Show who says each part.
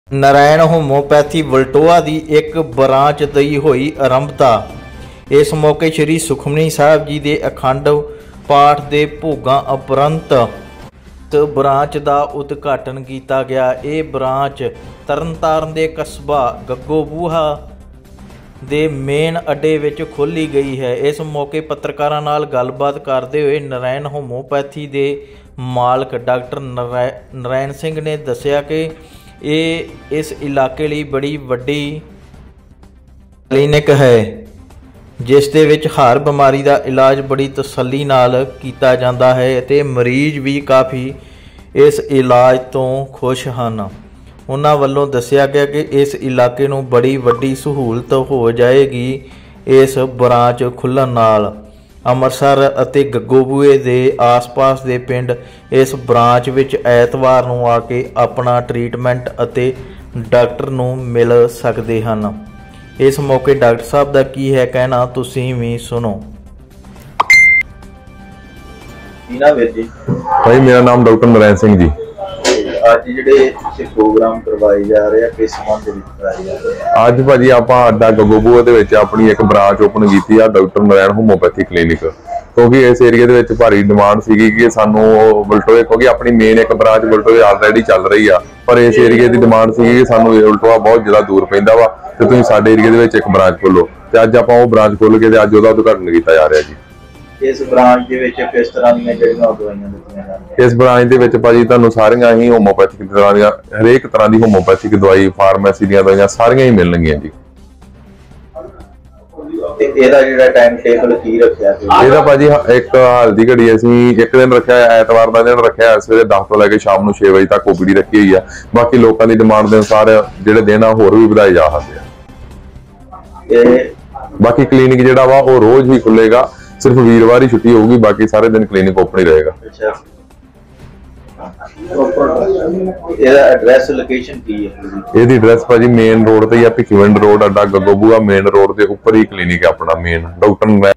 Speaker 1: Narayan homeopathy वलटोआ की एक branch दी हुई आरंभता। इस मौके श्री सुखमनी साहब जी के अखंड पाठ के भोगां उपरंत ब्रांच का उद्घाटन किया गया। ये ब्रांच तरनतारन के कस्बा गग्गोबूहा ਦੇ ਮੇਨ ਅੱਡੇ ਵਿੱਚ ਖੋਲ੍ਹੀ ਗਈ ਹੈ। ਇਸ ਮੌਕੇ ਪੱਤਰਕਾਰਾਂ ਨਾਲ ਗੱਲਬਾਤ ਕਰਦੇ ਹੋਏ ਨਾਰਾਇਣ ਹੋਮੋਪੈਥੀ ਦੇ ਮਾਲਕ ਡਾਕਟਰ ਨਾਰਾਇਣ ਸਿੰਘ ਨੇ ਦੱਸਿਆ ਕਿ ਇਹ ਇਸ ਇਲਾਕੇ ਲਈ ਬੜੀ ਵੱਡੀ ਕਲੀਨਿਕ ਹੈ, ਜਿਸ ਦੇ ਵਿੱਚ ਹਰ ਬਿਮਾਰੀ ਦਾ ਇਲਾਜ ਬੜੀ ਤਸੱਲੀ ਨਾਲ ਕੀਤਾ ਜਾਂਦਾ ਹੈ ਅਤੇ ਮਰੀਜ਼ ਵੀ ਕਾਫੀ ਇਸ ਇਲਾਜ ਤੋਂ ਖੁਸ਼ ਹਨ। उन्होंने वालों दसिया गया कि इस इलाके नूं बड़ी वड्डी सहूलत हो जाएगी इस ब्रांच खुलण नाल। अमृतसर अते गग्गोबूए दे आस पास दे पिंड इस ब्रांच विच ऐतवार नूं आके अपना ट्रीटमेंट अते डॉक्टर नूं मिल सकते हैं। इस मौके डॉक्टर साहब का की है कहना, तुसीं भी सुनो।
Speaker 2: भाई मेरा नाम डॉक्टर नारायण सिंह जी।
Speaker 1: ਅੱਜ ਜਿਹੜੇ ਪ੍ਰੋਗਰਾਮ ਕਰਵਾਏ ਜਾ ਰਹੇ ਆ ਕਿਸ ਸੰਬੰਧ ਵਿੱਚ ਕਰਵਾਏ ਜਾ ਰਹੇ ਆ?
Speaker 2: ਅੱਜ ਭਾਜੀ ਆਪਾਂ ਅੱਡਾ ਗਗੋਬੂਆ ਦੇ ਵਿੱਚ ਆਪਣੀ ਇੱਕ ਬ੍ਰਾਂਚ ਓਪਨ ਕੀਤੀ ਆ ਡਾਕਟਰ ਨਾਰਾਇਣ ਹੋਮੋਪੈਥੀ ਕਲੀਨਿਕ, ਕਿਉਂਕਿ ਇਸ ਏਰੀਆ ਦੇ ਵਿੱਚ ਭਾਰੀ ਡਿਮਾਂਡ ਸੀਗੀ ਕਿ ਸਾਨੂੰ ਵਲਟੋਏ, ਕਿਉਂਕਿ ਆਪਣੀ ਮੇਨ ਇੱਕ ਬ੍ਰਾਂਚ ਵਲਟੋਏ ਆਲਰੇਡੀ ਚੱਲ ਰਹੀ ਆ, ਪਰ ਇਸ ਏਰੀਆ ਦੀ ਡਿਮਾਂਡ ਸੀਗੀ ਕਿ ਸਾਨੂੰ ਵਲਟੋਆ ਬਹੁਤ ਜ਼ਿਆਦਾ ਦੂਰ ਪੈਂਦਾ ਵਾ ਤੇ ਤੁਸੀਂ ਸਾਡੇ ਏਰੀਆ ਦੇ ਵਿੱਚ ਇੱਕ ਬ੍ਰਾਂਚ ਖੋਲੋ, ਤੇ ਅੱਜ ਆਪਾਂ ਉਹ ਬ੍ਰਾਂਚ ਖੋਲ ਕੇ ਤੇ ਅੱਜ ਉਹਦਾ ਉਦਘਾਟਨ ਕੀਤਾ ਜਾ ਰਿਹਾ ਜੀ।
Speaker 1: इस ब्रांच ਦੇ ਵਿੱਚ ਕਿਸ ਤਰ੍ਹਾਂ ਦੀਆਂ ਜਿਹੜੀਆਂ ਦਵਾਈਆਂ ਦਿੱਤੀਆਂ ਜਾਂਦੀਆਂ?
Speaker 2: ਇਸ ਬ੍ਰਾਂਚ ਦੇ ਵਿੱਚ ਭਾਜੀ ਤੁਹਾਨੂੰ ਸਾਰੀਆਂ ਹੀ ਹੋਮੋਪੈਥਿਕ ਤਰ੍ਹਾਂ ਦੀਆਂ, ਹਰੇਕ ਤਰ੍ਹਾਂ ਦੀ ਹੋਮੋਪੈਥਿਕ ਦਵਾਈ, ਫਾਰਮੇਸੀ ਦੀਆਂ ਦਵਾਈਆਂ ਸਾਰੀਆਂ ਹੀ ਮਿਲਣਗੀਆਂ ਜੀ।
Speaker 1: ਤੇ ਇਹਦਾ ਜਿਹੜਾ ਟਾਈਮ ਟੇਬਲ ਕੀ ਰੱਖਿਆ?
Speaker 2: ਇਹਦਾ ਭਾਜੀ ਇੱਕ ਹਾਲ ਦੀ ਘੜੀ ਅਸੀਂ ਇੱਕ ਦਿਨ ਰੱਖਿਆ, ਐਤਵਾਰ ਦਾ ਦਿਨ ਰੱਖਿਆ, ਸਵੇਰੇ 10 ਤੋਂ ਲੈ ਕੇ ਸ਼ਾਮ ਨੂੰ 6 ਵਜੇ ਤੱਕ ਓਪੀਡੀ ਰੱਖੀ ਹੋਈ ਆ। ਬਾਕੀ ਲੋਕਾਂ ਦੀ ਡਿਮਾਂਡ ਦੇ ਅਨੁਸਾਰ ਜਿਹੜੇ ਦਿਨ ਆ ਹੋਰ ਵੀ ਵਧਾਏ ਜਾ ਸਕਦੇ ਆ। ਬਾਕੀ ਕਲੀਨਿਕ ਜਿਹੜਾ ਵਾ ਉਹ ਰੋਜ਼ ਹੀ ਖੁੱਲੇਗਾ, सिर्फ वीरवार ही छुट्टी होगी, बाकी सारे दिन क्लिनिक ओपन ही रहेगा।
Speaker 1: एड्रेस लोकेशन की है?
Speaker 2: ਇਹਦੀ ਐਡਰੈਸ ਭਾਜੀ ਮੇਨ ਰੋਡ ਤੇ ਜਾਂ ਭਿੱਖੀਵਿੰਡ ਰੋਡ ਅੱਡਾ ਗਗੋਬੂਆ ਮੇਨ ਰੋਡ ਦੇ ਉੱਪਰ ਹੀ ਕਲੀਨਿਕ ਹੈ ਆਪਣਾ ਮੇਨ ਡਾਕਟਰ।